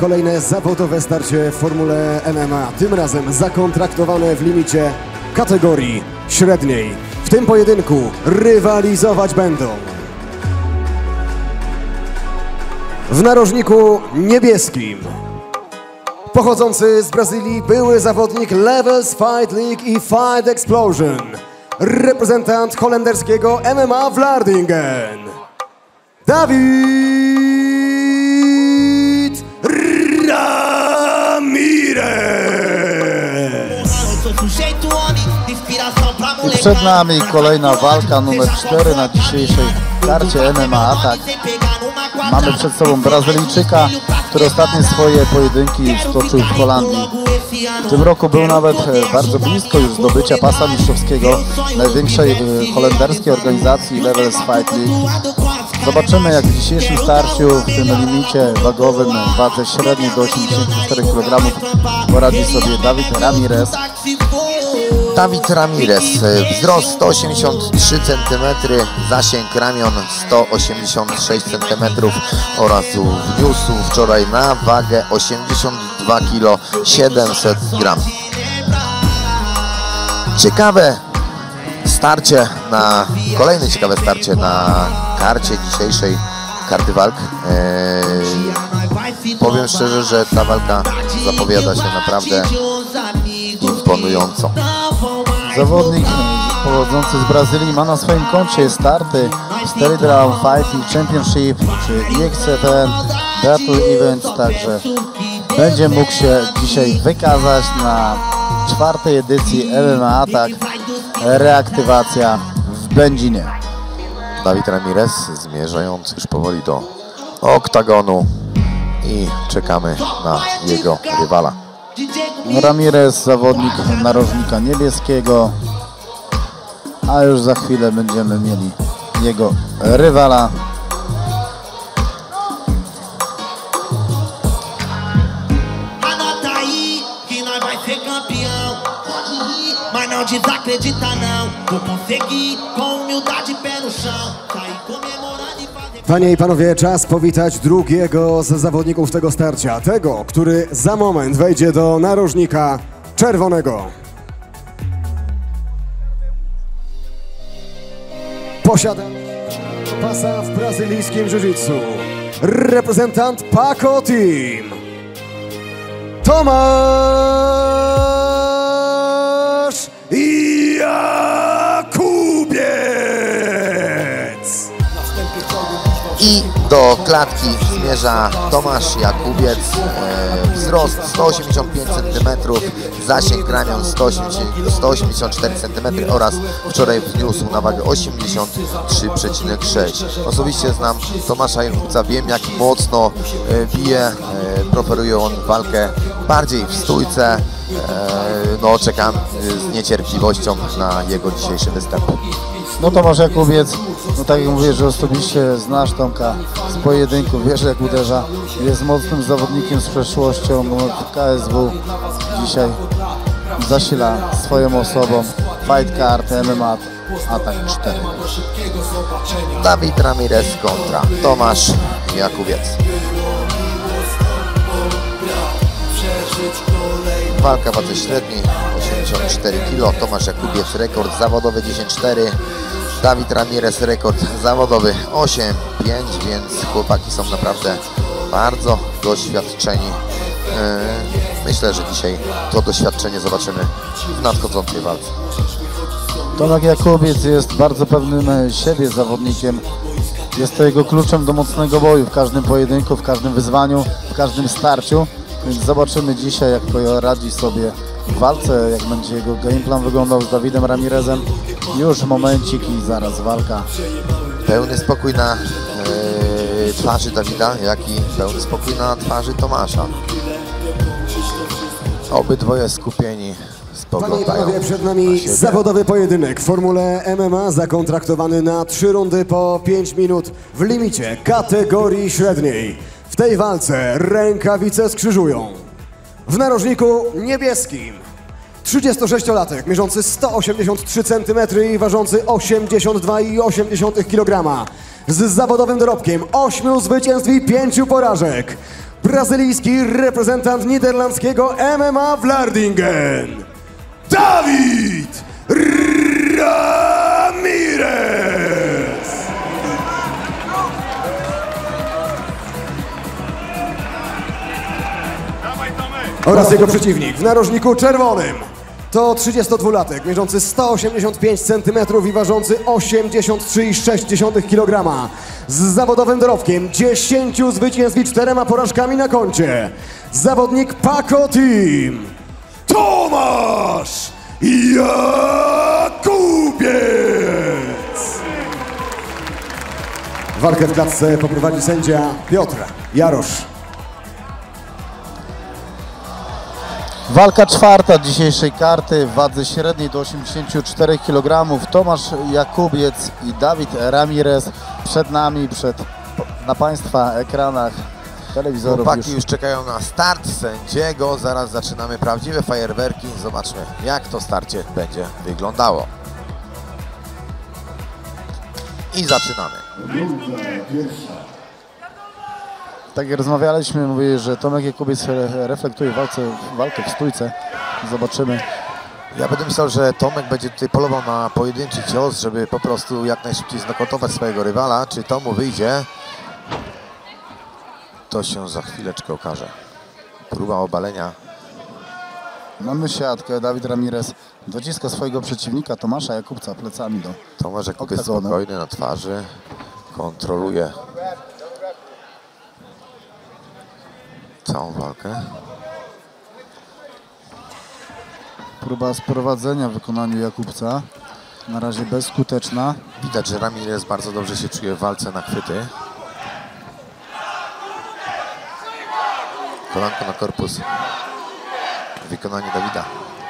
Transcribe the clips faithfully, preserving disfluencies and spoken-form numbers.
kolejne zawodowe starcie w Formule M M A, tym razem zakontraktowane w limicie kategorii średniej. W tym pojedynku rywalizować będą w narożniku niebieskim pochodzący z Brazylii były zawodnik Levels Fight League i Fight Explosion, reprezentant holenderskiego M M A Vlaardingen, David Ramirez. I przed nami kolejna walka numer cztery na dzisiejszej karcie M M A Atak. Mamy przed sobą Brazylijczyka, który ostatnie swoje pojedynki stoczył w Holandii. W tym roku był nawet bardzo blisko już zdobycia pasa mistrzowskiego największej holenderskiej organizacji Levels Fight League. Zobaczymy, jak w dzisiejszym starciu w tym limicie wagowym w wadze średniej do osiemdziesięciu czterech kilogramów poradzi sobie David Ramirez. Dawid Ramirez, wzrost sto osiemdziesiąt trzy centymetry, zasięg ramion sto osiemdziesiąt sześć centymetrów oraz wniósł wczoraj na wagę osiemdziesiąt dwa kilo siedemset gramów. Ciekawe starcie na, kolejne ciekawe starcie na karcie dzisiejszej karty walk. Eee, powiem szczerze, że ta walka zapowiada się naprawdę imponująco. Zawodnik pochodzący z Brazylii ma na swoim koncie starty w Steroid Round Fighting Championship czy E X F N Battle Events, także będzie mógł się dzisiaj wykazać na czwartej edycji M M A Atak reaktywacja w Będzinie. Dawid Ramirez zmierzając już powoli do oktagonu i czekamy na jego rywala. Ramirez, zawodnik narożnika niebieskiego, a już za chwilę będziemy mieli jego rywala. Panie i panowie, czas powitać drugiego z zawodników tego starcia, tego, który za moment wejdzie do narożnika czerwonego. Posiada pasa w brazylijskim jiu-jitsu, reprezentant Paco Team, Tomasz Jakubiec. I do klatki zmierza Tomasz Jakubiec, e, wzrost sto osiemdziesiąt pięć centymetrów, zasięg ramion sto osiemdziesiąt cztery centymetry oraz wczoraj wniósł na wagę osiemdziesiąt trzy przecinek sześć. Osobiście znam Tomasza Jakubca, wiem, jak mocno e, bije, e, preferuje on walkę bardziej w stójce. E, no czekam z niecierpliwością na jego dzisiejszy występ. No Tomasz Jakubiec, no tak jak mówię, że osobiście znasz Tomka z pojedynku, wiesz jak uderza, jest mocnym zawodnikiem z przeszłością w K S W. Dzisiaj zasila swoją osobą Fight Card M M A Atak cztery. Dawid Ramirez kontra Tomasz Jakubiec. Walka w wadze średniej osiemdziesiąt cztery kilo. Tomasz Jakubiec rekord zawodowy dziesięć cztery. Dawid Ramirez rekord zawodowy osiem pięć, więc chłopaki są naprawdę bardzo doświadczeni. Myślę, że dzisiaj to doświadczenie zobaczymy w nadchodzącej walce. Tomek Jakubiec jest bardzo pewnym siebie zawodnikiem. Jest to jego kluczem do mocnego boju w każdym pojedynku, w każdym wyzwaniu, w każdym starciu. Więc zobaczymy dzisiaj, jak poradzi sobie w walce, jak będzie jego gameplan wyglądał z Dawidem Ramirezem. Już momencik i zaraz walka. Pełny spokój na yy, twarzy Dawida, jak i pełny spokój na twarzy Tomasza. Obydwoje skupieni, spoglądają. Panie i panowie, przed nami zawodowy pojedynek w Formule M M A zakontraktowany na trzy rundy po pięć minut w limicie kategorii średniej. W tej walce rękawice skrzyżują. W narożniku niebieskim trzydziestosześciolatek mierzący sto osiemdziesiąt trzy centymetry i ważący osiemdziesiąt dwa i osiem kilograma z zawodowym dorobkiem ośmiu zwycięstw i pięciu porażek. brazylijski reprezentant niderlandzkiego M M A Vlaardingen, Dawid Ramirez. Oraz jego przeciwnik w narożniku czerwonym. To trzydziestodwulatek, mierzący sto osiemdziesiąt pięć centymetrów i ważący osiemdziesiąt trzy i sześć dziesiątych kilograma. Z zawodowym dorobkiem, dziesięciu zwycięstw i czterema porażkami na koncie. Zawodnik Paco Team, Tomasz Jakubiec. Walkę w klatce poprowadzi sędzia Piotr Jarosz. Walka czwarta dzisiejszej karty w wadze średniej do osiemdziesięciu czterech kilogramów. Tomasz Jakubiec i Dawid Ramirez przed nami, przed, na Państwa ekranach telewizorów. Chłopaki już. już czekają na start sędziego. Zaraz zaczynamy prawdziwe fajerwerki. Zobaczmy, jak to starcie będzie wyglądało. I zaczynamy. Tak jak rozmawialiśmy, mówię, że Tomek Jakubiec reflektuje walce, walkę w stójce. Zobaczymy. Ja będę myślał, że Tomek będzie tutaj polował na pojedynczy cios, żeby po prostu jak najszybciej znokautować swojego rywala. Czy to mu wyjdzie? To się za chwileczkę okaże. Próba obalenia. Mamy siatkę. Dawid Ramirez dociska swojego przeciwnika Tomasza Jakubca plecami do Tomasz Jakubiec oktagonu. spokojny na twarzy. Kontroluje całą walkę. Próba sprowadzenia w wykonaniu Jakubca. Na razie bezskuteczna. Widać, że Ramirez bardzo dobrze się czuje w walce na chwyty. Kolanko na korpus. Wykonanie Dawida.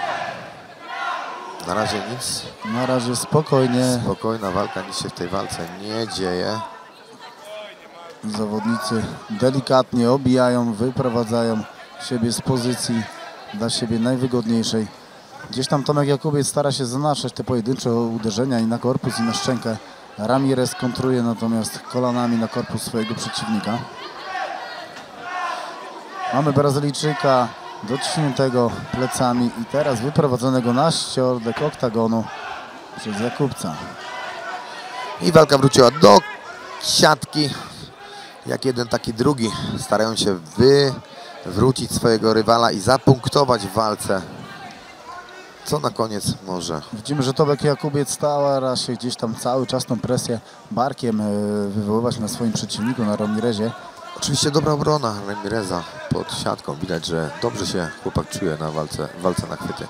Na razie nic. Na razie spokojnie. Spokojna walka, nic się w tej walce nie dzieje. Zawodnicy delikatnie obijają, wyprowadzają siebie z pozycji dla siebie najwygodniejszej. Gdzieś tam Tomek Jakubiec stara się zanaszać te pojedyncze uderzenia i na korpus, i na szczękę. Ramirez kontruje natomiast kolanami na korpus swojego przeciwnika. Mamy Brazylijczyka dociśniętego plecami i teraz wyprowadzonego na środek oktagonu przez Jakubca. I walka wróciła do siatki. Jak jeden, tak i drugi starają się wywrócić swojego rywala i zapunktować w walce. Co na koniec może. Widzimy, że Tomek Jakubiec stara się gdzieś tam cały czas tą presję barkiem wywoływać na swoim przeciwniku, na Ramirezie. Oczywiście dobra obrona Ramireza pod siatką. Widać, że dobrze się chłopak czuje na walce, walce na chwyty.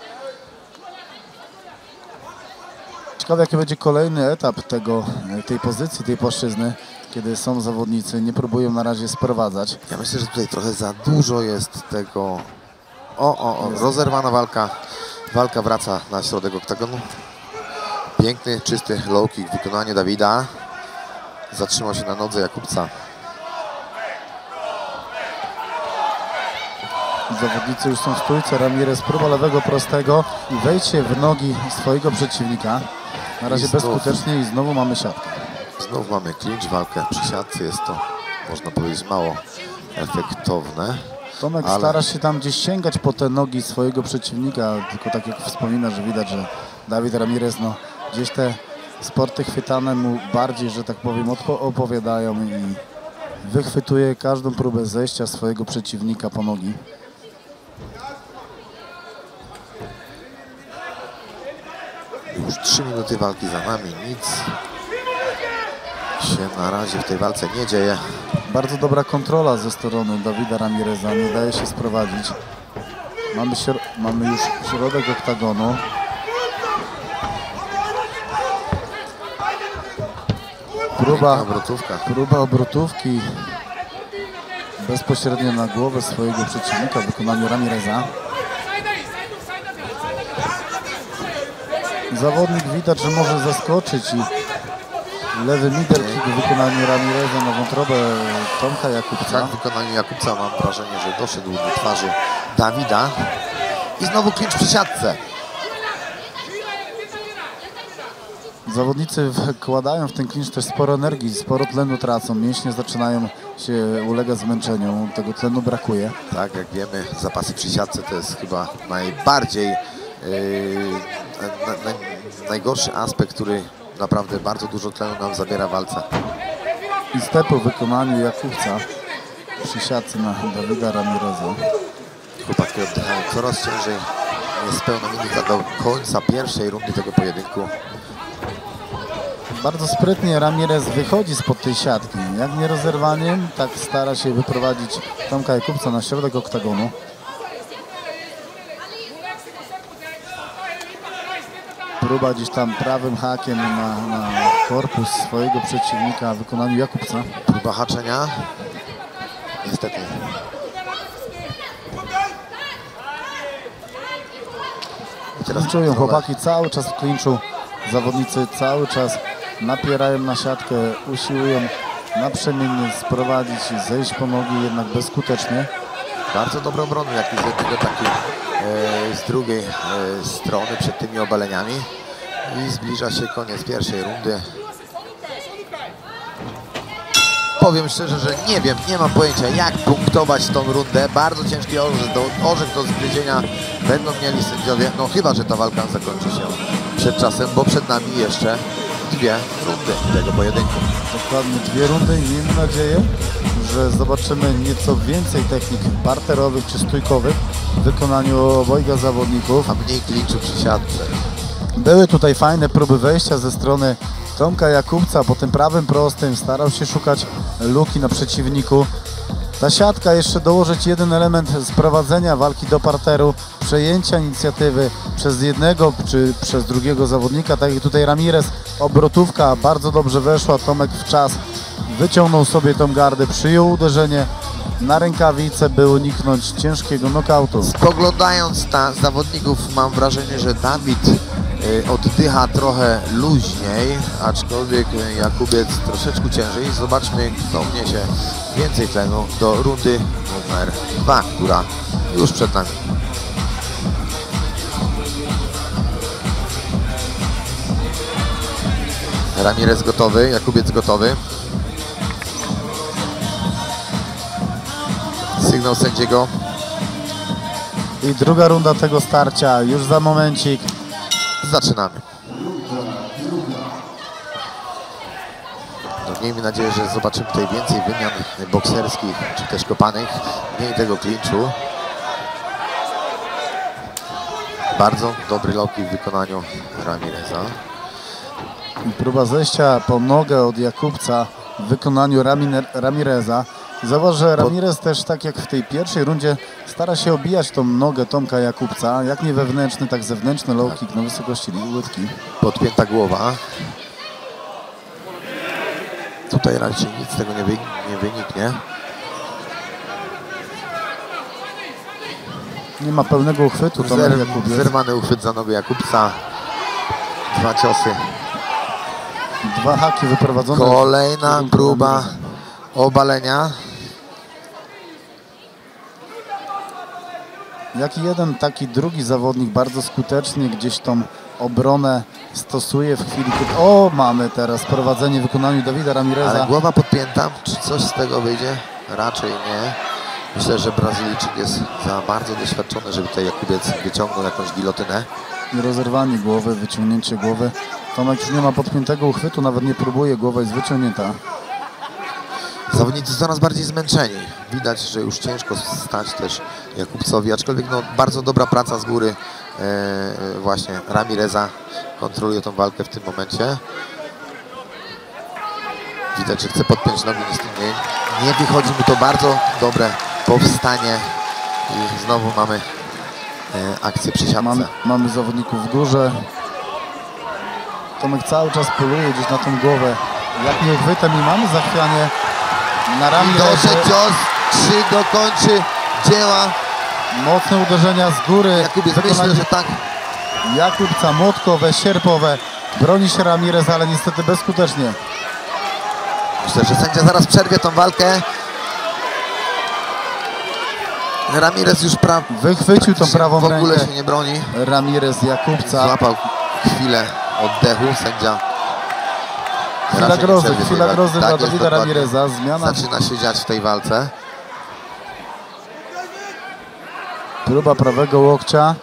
Ciekawe, jaki będzie kolejny etap tego, tej pozycji, tej płaszczyzny, kiedy są zawodnicy, nie próbują na razie sprowadzać. Ja myślę, że tutaj trochę za dużo jest tego. O, o, o, rozerwana walka. Walka wraca na środek oktagonu. Piękny, czysty low kick, wykonanie Dawida. Zatrzymał się na nodze Jakubca. Zawodnicy już są w stójce. Ramirez próba lewego prostego i wejście w nogi swojego przeciwnika. Na razie I znów. bezskutecznie i znowu mamy siatkę. Znów mamy clinch, walkę przy siatce. Jest to, można powiedzieć, mało efektowne. Tomek ale... stara się tam gdzieś sięgać po te nogi swojego przeciwnika, tylko tak jak wspomina, że widać, że Dawid Ramirez, no gdzieś te sporty chwytane mu bardziej, że tak powiem, opowiadają i wychwytuje każdą próbę zejścia swojego przeciwnika po nogi. Już trzy minuty walki za nami, nic się na razie w tej walce nie dzieje. Bardzo dobra kontrola ze strony Dawida Ramireza, nie daje się sprowadzić. Mamy, mamy już środek oktagonu. Próba, obrotówka. próba obrotówki bezpośrednio na głowę swojego przeciwnika w wykonaniu Ramireza. Zawodnik widać, że może zaskoczyć i lewy middle kick w wykonaniu Ramireza na wątrobę Tomka Jakubca. Tak, w wykonaniu Jakubca mam wrażenie, że doszedł do twarzy Dawida. I znowu clinch przy siatce. Zawodnicy wkładają w ten klincz też sporo energii, sporo tlenu tracą, mięśnie zaczynają się ulegać zmęczeniu, tego tlenu brakuje. Tak, jak wiemy, zapasy przy siatce to jest chyba najbardziej yy, na, na, najgorszy aspekt, który naprawdę bardzo dużo tlenu nam zabiera w walce. I stepy w wykonaniu Jakubca przy siatce na Dawida Ramireza. Chłopaki oddychają coraz ciężej. Niespełna minuta do końca pierwszej rundy tego pojedynku. Bardzo sprytnie Ramirez wychodzi spod tej siatki. Jak nierozerwaniem, tak stara się wyprowadzić Tomka Jakubca na środek oktagonu. Próba gdzieś tam prawym hakiem na, na korpus swojego przeciwnika w wykonaniu Jakubca. Próba haczenia. Niestety. Klinczują chłopaki cały czas w klinczu. Zawodnicy cały czas napierają na siatkę, usiłują naprzemiennie sprowadzić i zejść po nogi, jednak bezskutecznie. Bardzo dobre obrony, jak i z jednego, tak i e, z drugiej e, strony przed tymi obaleniami. I zbliża się koniec pierwszej rundy. Powiem szczerze, że nie wiem, nie mam pojęcia, jak punktować tą rundę. Bardzo ciężki orzech do, orzech do zgryzienia będą mieli sędziowie. No chyba, że ta walka zakończy się przed czasem, bo przed nami jeszcze dwie rundy tego pojedynku. Dokładnie dwie rundy i miejmy nadzieję, że zobaczymy nieco więcej technik parterowych czy stójkowych w wykonaniu obojga zawodników. A mniej klinczu przy siatce. Były tutaj fajne próby wejścia ze strony Tomka Jakubca. Po tym prawym prostym starał się szukać luki na przeciwniku. Ta siatka jeszcze dołożyć jeden element sprowadzenia walki do parteru, przejęcia inicjatywy przez jednego czy przez drugiego zawodnika. Tak jak tutaj Ramirez, obrotówka bardzo dobrze weszła, Tomek w czas wyciągnął sobie tą gardę, przyjął uderzenie na rękawicę, by uniknąć ciężkiego nokautu. Spoglądając na zawodników, mam wrażenie, że Dawid y, oddycha trochę luźniej, aczkolwiek Jakubiec troszeczkę ciężej. Zobaczmy, kto wniesie więcej tlenu do rundy numer dwa, która już przed nami. Ramirez gotowy, Jakubiec gotowy. Sygnał sędziego. I druga runda tego starcia już za momencik. Zaczynamy. No, miejmy nadzieję, że zobaczymy tutaj więcej wymian bokserskich, czy też kopanych, mniej tego klinczu. Bardzo dobry low kick w wykonaniu Ramireza. I próba zejścia po nogę od Jakubca w wykonaniu Ramine, Ramireza. Zauważ, że Ramirez też, tak jak w tej pierwszej rundzie, stara się obijać tą nogę Tomka Jakubca, jak nie wewnętrzny, tak zewnętrzny low kick na wysokości łydki. Podpięta głowa. Tutaj raczej nic z tego nie, wy, nie wyniknie. Nie ma pełnego uchwytu Tomek Zer, Jakubiec. zerwany uchwyt za nogę Jakubca. Dwa ciosy. Dwa haki wyprowadzone. Kolejna próba obalenia. Jak i jeden, taki drugi zawodnik bardzo skutecznie gdzieś tą obronę stosuje w chwili, kiedy... O, mamy teraz prowadzenie w wykonaniu Dawida Ramireza. Ale głowa podpięta. Czy coś z tego wyjdzie? Raczej nie. Myślę, że Brazylijczyk jest za bardzo doświadczony, żeby tutaj Jakubiec wyciągnął jakąś gilotynę. I rozerwanie głowy, wyciągnięcie głowy. Tomek już nie ma podpiętego uchwytu, nawet nie próbuje, głowa jest wyciągnięta. Zawodnicy coraz bardziej zmęczeni. Widać, że już ciężko stać też Jakubcowi, aczkolwiek no, bardzo dobra praca z góry e, właśnie Ramireza kontroluje tą walkę w tym momencie. Widać, że chce podpiąć nogi, niestety nie, nie wychodzi mu to. Bardzo dobre powstanie i znowu mamy e, akcję przy siatce. Mamy, mamy zawodników w górze. Tomek cały czas poluje gdzieś na tą głowę. Jak nie uchwytem i mamy zachwianie na ramię. Doszedł cios, czy dokończy dzieła. Mocne uderzenia z góry. Jakubiec, myślę, że tak. Jakubca, młotkowe, sierpowe. Broni się Ramirez, ale niestety bezskutecznie. Myślę, że sędzia zaraz przerwie tą walkę. Ramirez już pra... Wychwycił tą prawą w ogóle rękę. się nie broni. Ramirez Jakubca. Złapał chwilę oddechu. Sędzia Chwila Raczej nie grozy, przerwie chwila tej grozy walki. dla Tak jest, Davida dokładnie. Ramireza. Zmiana, Zaczyna się dziać w tej walce. próba prawego łokcia.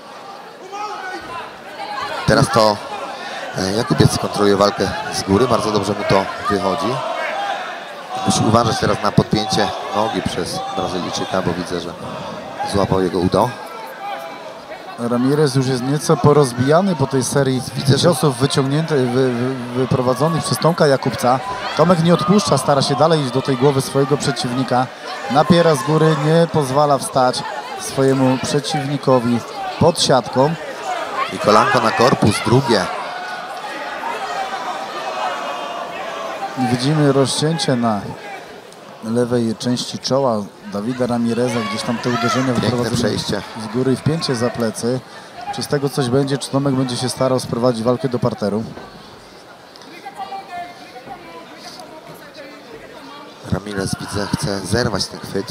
Teraz to e, Jakubiec kontroluje walkę z góry. Bardzo dobrze mu to wychodzi. Musi uważać teraz na podpięcie nogi przez Brazylijczyka, bo widzę, że złapał jego udo. Ramirez już jest nieco porozbijany po tej serii Widzę, że- ciosów wyciągniętych, wy, wy, wyprowadzonych przez Tomka Jakubca. Tomek nie odpuszcza, stara się dalej iść do tej głowy swojego przeciwnika. Napiera z góry, nie pozwala wstać swojemu przeciwnikowi pod siatką. I kolanko na korpus, drugie. I widzimy rozcięcie na lewej części czoła Davida Ramireza, gdzieś tam te uderzenia Piękne wyprowadzone przejście. z góry i wpięcie za plecy. Czy z tego coś będzie, czy Tomek będzie się starał sprowadzić walkę do parteru? Ramirez, widzę, chce zerwać ten chwyt.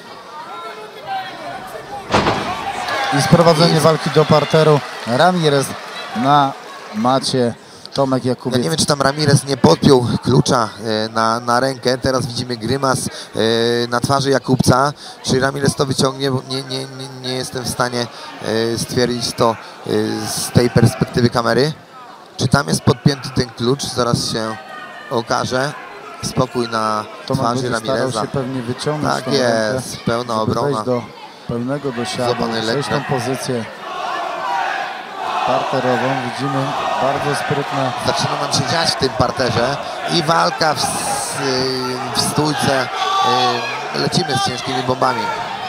I sprowadzenie walki do parteru. Ramirez na macie. Tomek Ja Jakubiec. nie wiem, czy tam Ramirez nie podpiął klucza e, na, na rękę. Teraz widzimy grymas e, na twarzy Jakubca. Czy Ramirez to wyciągnie? Bo nie, nie, nie, nie jestem w stanie e, stwierdzić to e, z tej perspektywy kamery. Czy tam jest podpięty ten klucz? Zaraz się okaże. Spokój na Tomek twarzy będzie starał Ramireza. się pewnie wyciągnąć Tak tą rękę, jest, pełna żeby obrona. wejść do pełnego dosiadu, Złapany przejść tą lekko. pozycję parterową. Widzimy bardzo sprytne Zaczyna nam się dziać w tym parterze i walka w, s- w stójce. y, Lecimy z ciężkimi bombami.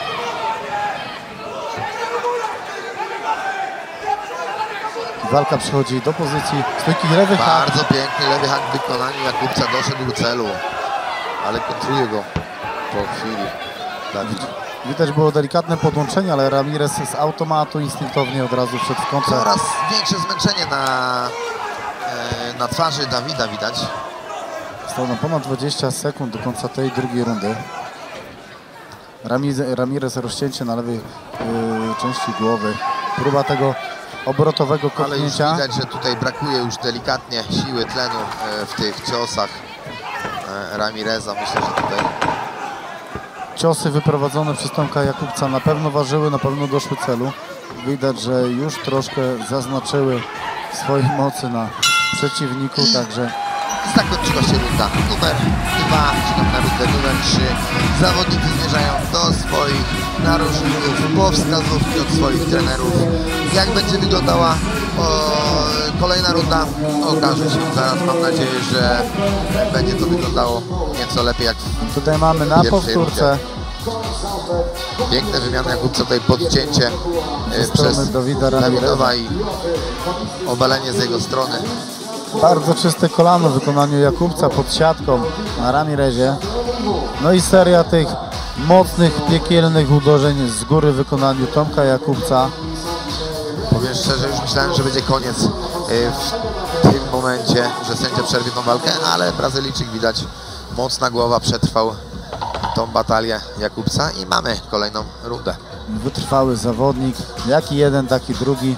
walka przechodzi do pozycji stójki lewy hak. Bardzo piękny lewy hak w wykonaniu Jakubca, doszedł do celu, ale kontruje go po chwili. Dawid. Widać było delikatne podłączenie, ale Ramirez z automatu instynktownie od razu wszedł w kontrę. Coraz większe zmęczenie na, e, na twarzy Dawida widać. Zostało nam ponad dwadzieścia sekund do końca tej drugiej rundy. Ramiz, Ramirez rozcięcie na lewej yy, części głowy. Próba tego obrotowego Ale już kopnięcia. widać, że tutaj brakuje już delikatnie siły, tlenu e, w tych ciosach e, Ramireza. Myślę, że tutaj Ciosy wyprowadzone przez Tomka Jakubca na pewno ważyły, na pewno doszły celu. Widać, że już troszkę zaznaczyły swojej mocy na przeciwniku, także zakończyła się runda numer dwa, czekam na rundę numer trzy. Zawodnicy zmierzają do swoich narożników po wskazówki od swoich trenerów. Jak będzie wyglądała o, kolejna runda, okaże się zaraz. Mam nadzieję, że będzie to wyglądało nieco lepiej jak w tutaj mamy na pierwszej powtórce piękne wymiany Jakubca, tutaj podcięcie e, strony przez Davida Ramireza. Dawidowa i obalenie z jego strony. bardzo czyste kolano w wykonaniu Jakubca pod siatką na Ramirezie. No i seria tych mocnych, piekielnych uderzeń z góry w wykonaniu Tomka Jakubca. Powiem szczerze, już myślałem, że będzie koniec y, w tym momencie, że sędzia przerwie tą walkę, ale Brazylijczyk widać, mocna głowa, przetrwał tą batalię Jakubca i mamy kolejną rundę. Wytrwały zawodnik, jaki jeden, taki drugi.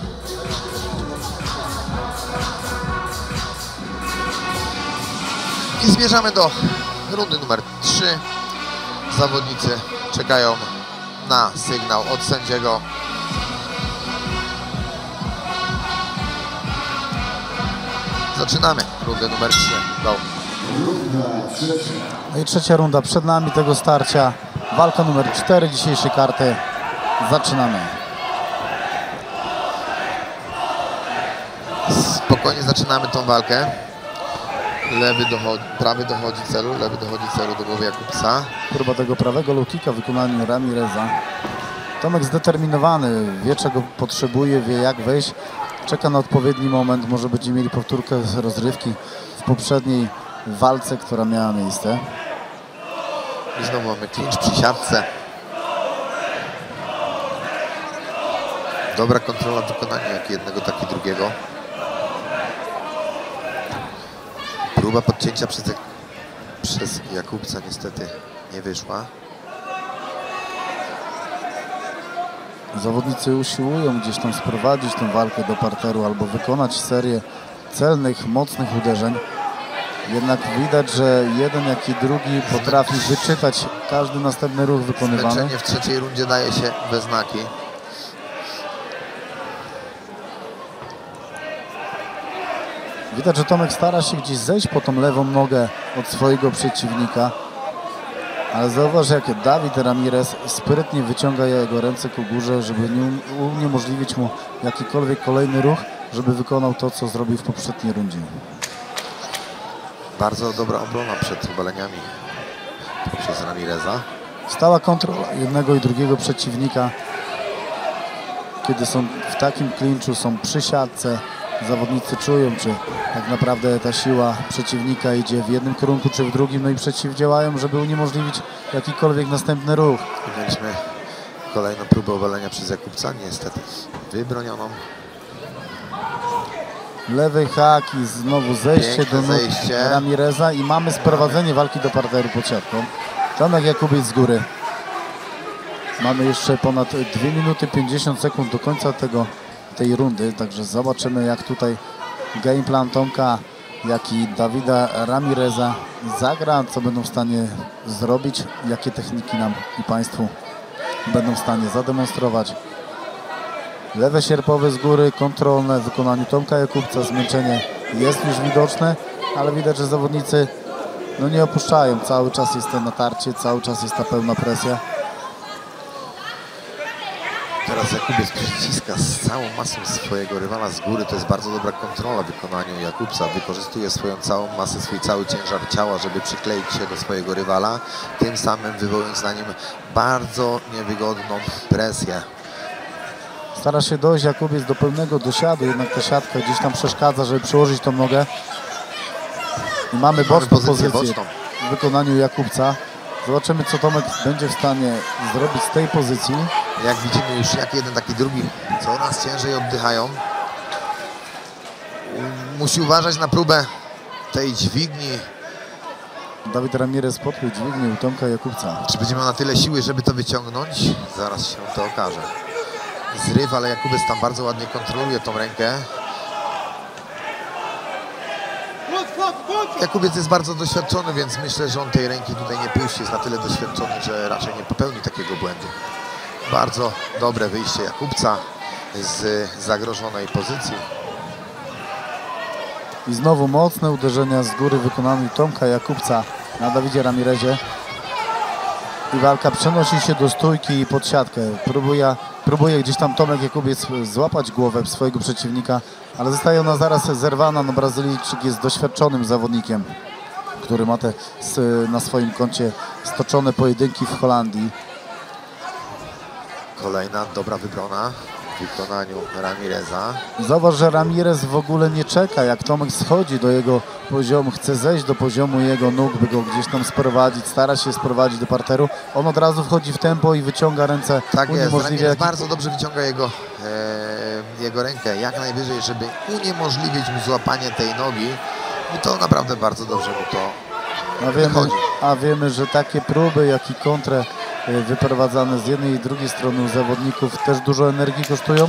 I zmierzamy do rundy numer trzy. Zawodnicy czekają na sygnał od sędziego. Zaczynamy rundę numer trzy. Go. No i trzecia runda przed nami tego starcia. Walka numer cztery dzisiejszej karty. Zaczynamy. Spokojnie zaczynamy tą walkę. Lewy dochodzi, prawy dochodzi celu, lewy dochodzi celu do głowy Jakubca. Próba tego prawego low kicka w wykonaniu Ramireza. Tomek zdeterminowany, wie czego potrzebuje, wie jak wejść. Czeka na odpowiedni moment, może będziemy mieli powtórkę z rozrywki w poprzedniej walce, która miała miejsce. I znowu mamy clinch przy siatce. Dobra kontrola wykonania, jak jednego, tak i drugiego. Próba podcięcia przez, przez Jakubca niestety nie wyszła. Zawodnicy usiłują gdzieś tam sprowadzić tę walkę do parteru albo wykonać serię celnych, mocnych uderzeń. Jednak widać, że jeden jak i drugi potrafi wyczytać każdy następny ruch wykonywany. Zmęczenie w trzeciej rundzie daje się we znaki. Widać, że Tomek stara się gdzieś zejść po tą lewą nogę od swojego przeciwnika. Ale zauważ, jak Dawid Ramirez sprytnie wyciąga jego ręce ku górze, żeby nie uniemożliwić mu jakikolwiek kolejny ruch, żeby wykonał to, co zrobił w poprzedniej rundzie. Bardzo dobra obrona przed obaleniami przez Ramireza. Stała kontrola jednego i drugiego przeciwnika. Kiedy są w takim klinczu, są przy siatce, zawodnicy czują, czy tak naprawdę ta siła przeciwnika idzie w jednym kierunku, czy w drugim, no i przeciwdziałają, żeby uniemożliwić jakikolwiek następny ruch. Mieliśmy kolejną próbę obalenia przez Jakubca, niestety wybronioną. Lewy hak i znowu zejście Piękne do nóg zejście. Ramireza i mamy sprowadzenie walki do parteru pod siatką. Tomek Jakubiec z góry. Mamy jeszcze ponad dwie minuty pięćdziesiąt sekund do końca tego, tej rundy, także zobaczymy, jak tutaj gameplan Tomka, jak i Dawida Ramireza zagra, co będą w stanie zrobić, jakie techniki nam i Państwu będą w stanie zademonstrować. Lewe sierpowe z góry, kontrolne w wykonaniu Tomka Jakubca, zmęczenie jest już widoczne, ale widać, że zawodnicy no nie opuszczają, cały czas jest to natarcie, cały czas jest ta pełna presja. Teraz Jakubiec przyciska z całą masą swojego rywala z góry. To jest bardzo dobra kontrola w wykonaniu Jakubca. Wykorzystuje swoją całą masę, swój cały ciężar ciała, żeby przykleić się do swojego rywala, tym samym wywołując na nim bardzo niewygodną presję. Stara się dojść Jakubiec do pełnego dosiadu, jednak ta siatka gdzieś tam przeszkadza, żeby przyłożyć tą nogę. I mamy boczną pozycję pozycję boczną. w wykonaniu Jakubca. Zobaczymy, co Tomek będzie w stanie zrobić z tej pozycji. Jak widzimy, już jak jeden, tak i drugi coraz ciężej oddychają. Musi uważać na próbę tej dźwigni. Dawid Ramirez podpiął dźwignię u Tomka Jakubca. Czy będzie miał na tyle siły, żeby to wyciągnąć? Zaraz się to okaże. Zryw, ale Jakubiec tam bardzo ładnie kontroluje tą rękę. Jakubiec jest bardzo doświadczony, więc myślę, że on tej ręki tutaj nie puści. Jest na tyle doświadczony, że raczej nie popełni takiego błędu. Bardzo dobre wyjście Jakubca z zagrożonej pozycji. I znowu mocne uderzenia z góry wykonane Tomka Jakubca na Dawidzie Ramirezie. I walka przenosi się do stójki i pod siatkę. Próbuje, próbuje gdzieś tam Tomek Jakubiec złapać głowę swojego przeciwnika, ale zostaje ona zaraz zerwana. No, Brazylijczyk jest doświadczonym zawodnikiem, który ma te na swoim koncie stoczone pojedynki w Holandii. Kolejna dobra wybrona w wykonaniu Ramireza. Zauważ, że Ramirez w ogóle nie czeka, jak Tomek schodzi do jego poziomu, chce zejść do poziomu jego nóg, by go gdzieś tam sprowadzić, stara się sprowadzić do parteru. On od razu wchodzi w tempo i wyciąga ręce. Tak jest, Ramirez jak... bardzo dobrze wyciąga jego, e, jego rękę jak najwyżej, żeby uniemożliwić mu złapanie tej nogi. I to naprawdę bardzo dobrze mu to a wiemy, wychodzi. a wiemy, że takie próby, jak i kontrę wyprowadzane z jednej i drugiej strony u zawodników też dużo energii kosztują.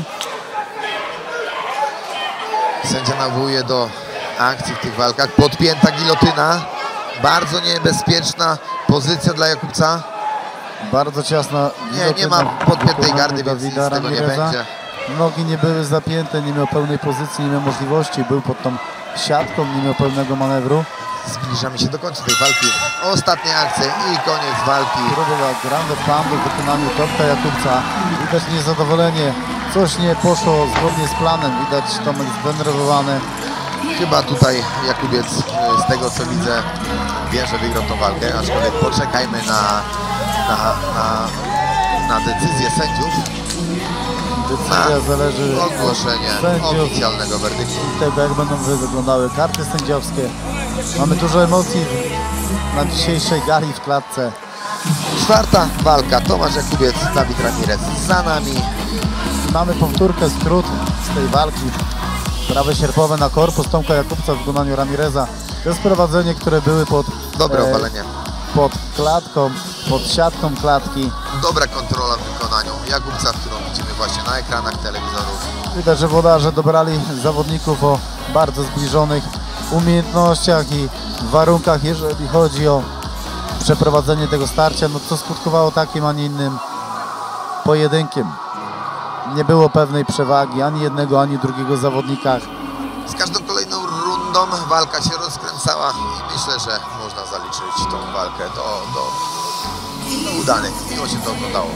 Sędzia nawołuje do akcji w tych walkach. Podpięta gilotyna. Bardzo niebezpieczna pozycja dla Jakubca. Bardzo ciasna Nie, nie ma podpiętej gardy, więc nic z tego nie będzie. Nogi nie były zapięte, nie miał pełnej pozycji, nie miał możliwości. Był pod tą siatką, nie miał pełnego manewru. Zbliżamy się do końca tej walki. Ostatnie akcje i koniec walki. Próbował grande poundu w wykonaniu Tomka Jakubca. Widać niezadowolenie. Coś nie poszło zgodnie z planem. Widać Tomek zdenerwowany. Chyba tutaj Jakubiec, z tego co widzę, wie, że wygrał tą walkę. Aczkolwiek poczekajmy na, na, na, na decyzję sędziów. Decyzja zależy ogłoszenie od sędziów oficjalnego werdyktu. i tego, jak będą wyglądały karty sędziowskie. Mamy dużo emocji na dzisiejszej gali w klatce. Czwarta walka. Tomasz Jakubiec, Dawid Ramirez za nami. Mamy powtórkę, skrót z tej walki. Prawe sierpowe na korpus Tomka Jakubca w wykonaniu Ramireza. To jest prowadzenie, które były pod, Dobre e, obalenie. pod klatką, pod siatką klatki. Dobra kontrola w wykonaniu Jakubca, którą widzimy właśnie na ekranach telewizorów. Widać, że włodarze dobrali zawodników o bardzo zbliżonych umiejętnościach i warunkach, jeżeli chodzi o przeprowadzenie tego starcia, no co skutkowało takim, a nie innym pojedynkiem. Nie było pewnej przewagi ani jednego, ani drugiego zawodnika. Z każdą kolejną rundą walka się rozkręcała i myślę, że można zaliczyć tą walkę do, do, do udanych. Miło się to oglądało.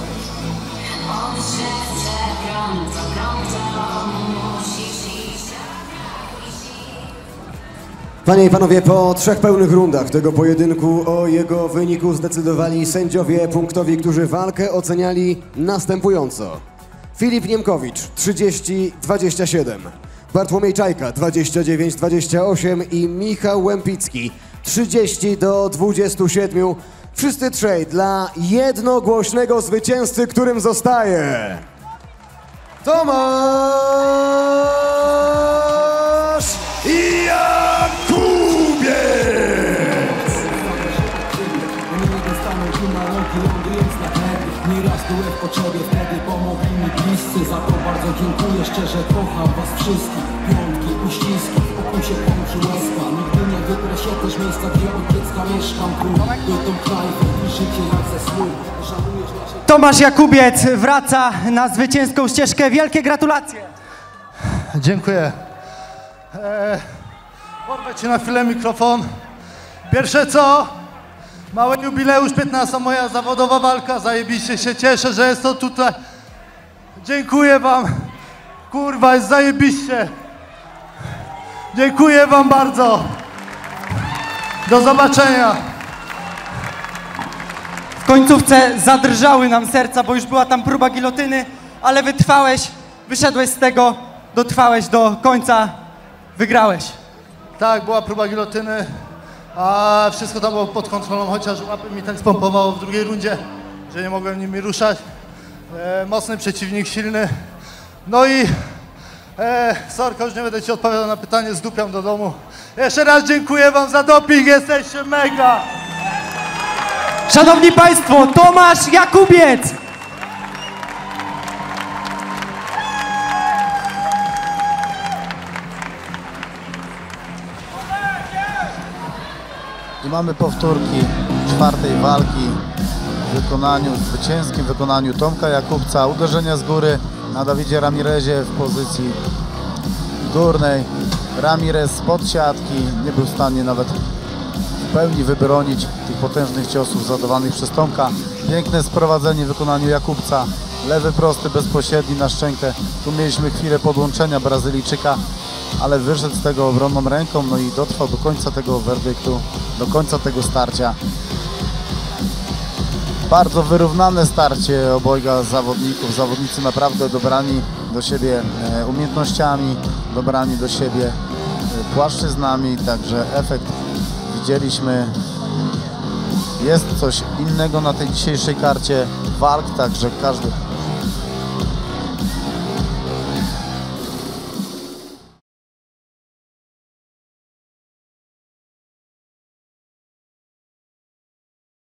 Panie i panowie, po trzech pełnych rundach tego pojedynku o jego wyniku zdecydowali sędziowie punktowi, którzy walkę oceniali następująco. Filip Niemkowicz trzydzieści dwadzieścia siedem, Bartłomiej Czajka dwadzieścia dziewięć dwadzieścia osiem i Michał Łępicki trzydzieści do dwudziestu siedmiu. Wszyscy trzej dla jednogłośnego zwycięzcy, którym zostaje Tomasz Jakubiec! Nieraz byłem w potrzebie, wtedy pomogli mi bliscy. Za to bardzo dziękuję, szczerze kocham was wszystkich. Piątki, uściski, wokół się kończy łezka. Nigdy nie wyprę się też miejsca, gdzie od dziecka mieszkam. Tu bytom kraju i życie jak ze snu. Żałujesz naszej... Tomasz Jakubiec wraca na zwycięską ścieżkę. Wielkie gratulacje! Dziękuję. Eee, porwę ci na chwilę mikrofon. Pierwsze co? Mały jubileusz, piętnasta moja zawodowa walka. Zajebiście się cieszę, że jest to tutaj. Dziękuję wam. Kurwa, jest zajebiście. Dziękuję wam bardzo. Do zobaczenia. W końcówce zadrżały nam serca, bo już była tam próba gilotyny, ale wytrwałeś, wyszedłeś z tego, dotrwałeś do końca, wygrałeś. Tak, była próba gilotyny, a wszystko tam było pod kontrolą, chociaż łapy mi tak spompowało w drugiej rundzie, że nie mogłem nimi ruszać. E, mocny przeciwnik, silny. No i e, sorka, już nie będę ci odpowiadał na pytanie, zdupiam do domu. Jeszcze raz dziękuję wam za doping, jesteście mega! Szanowni Państwo, Tomasz Jakubiec! I mamy powtórki czwartej walki w wykonaniu, w zwycięskim wykonaniu Tomka Jakubca. Uderzenia z góry na Dawidzie Ramirezie w pozycji górnej. Ramirez spod siatki nie był w stanie nawet w pełni wybronić tych potężnych ciosów zadawanych przez Tomka. Piękne sprowadzenie w wykonaniu Jakubca. Lewy prosty bezpośredni na szczękę. Tu mieliśmy chwilę podłączenia Brazylijczyka, ale wyszedł z tego obronną ręką, no i dotrwał do końca tego werdyktu, do końca tego starcia. Bardzo wyrównane starcie obojga zawodników. Zawodnicy naprawdę dobrani do siebie umiejętnościami, dobrani do siebie płaszczyznami, także efekt widzieliśmy. Jest coś innego na tej dzisiejszej karcie walk, także każdy